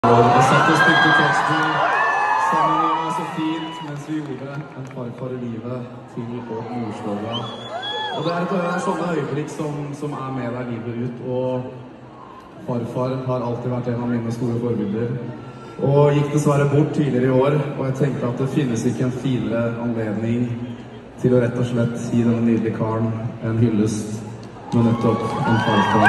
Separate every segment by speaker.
Speaker 1: Jeg satt og spilte teksten sammen med meg så fint mens vi gjorde En farfar i livet til Bård Morslova. Og det er sånne øyeblikk som med deg livet ut, og farfar har alltid vært en av mine store forbilder. Og gikk dessverre bort tidligere i år, og jeg tenkte at det finnes ikke en finere anledning til å rett og slett gi denne nydelige karen en hyllest med nettopp en farfar.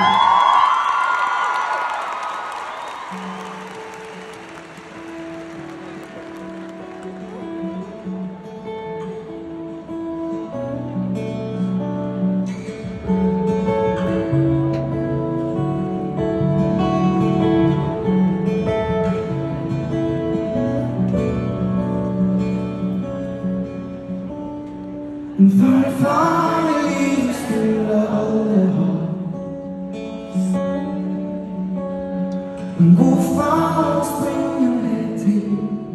Speaker 2: En farfar i livet skulle alle ha. En god far å springe med til,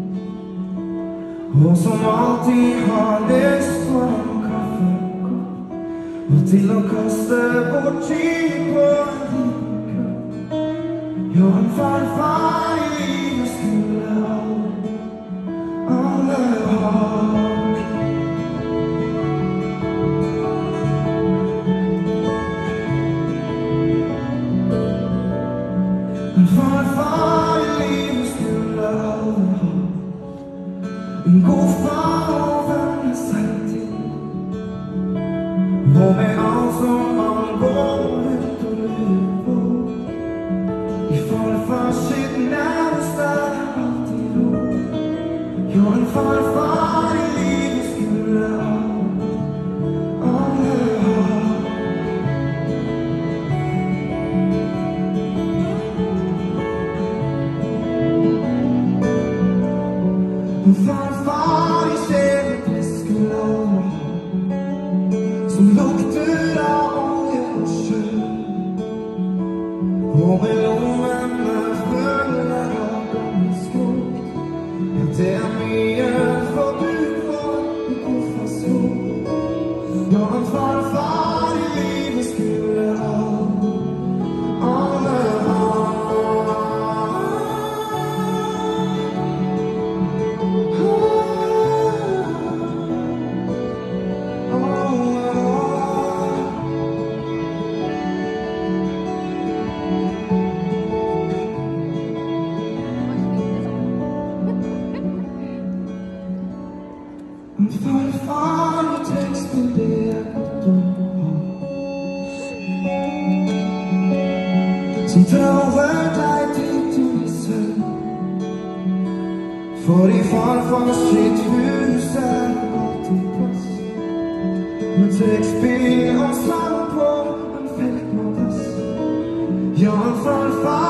Speaker 2: og som alltid har lyst på en kaffekopp, og til å kaste bort tid på en liten kopp. Ja, en farfar i livet skulle alle ha. En farfar i livet skulle alle ha. En god far å venne seg til, og med alt som man går ut og lurer på. I farfars sitt nærmeste er alltid ro. Jo, en farfar i livet skulle alle ha. En farfar i kjære skulle alle ha, som lukter av olje og sjø, og med lommene fulle av gamle skråt. Ja, det er mye for bruk for en kofferskål. Ja, en farfar i livet skulle alle ha. En farfar i teksten, det er godt å ha, som traver deg dit i søvn. For i farfars sitt hus er alltid plass, med trekkspill og sang på en feltmadrass. Ja, en farfar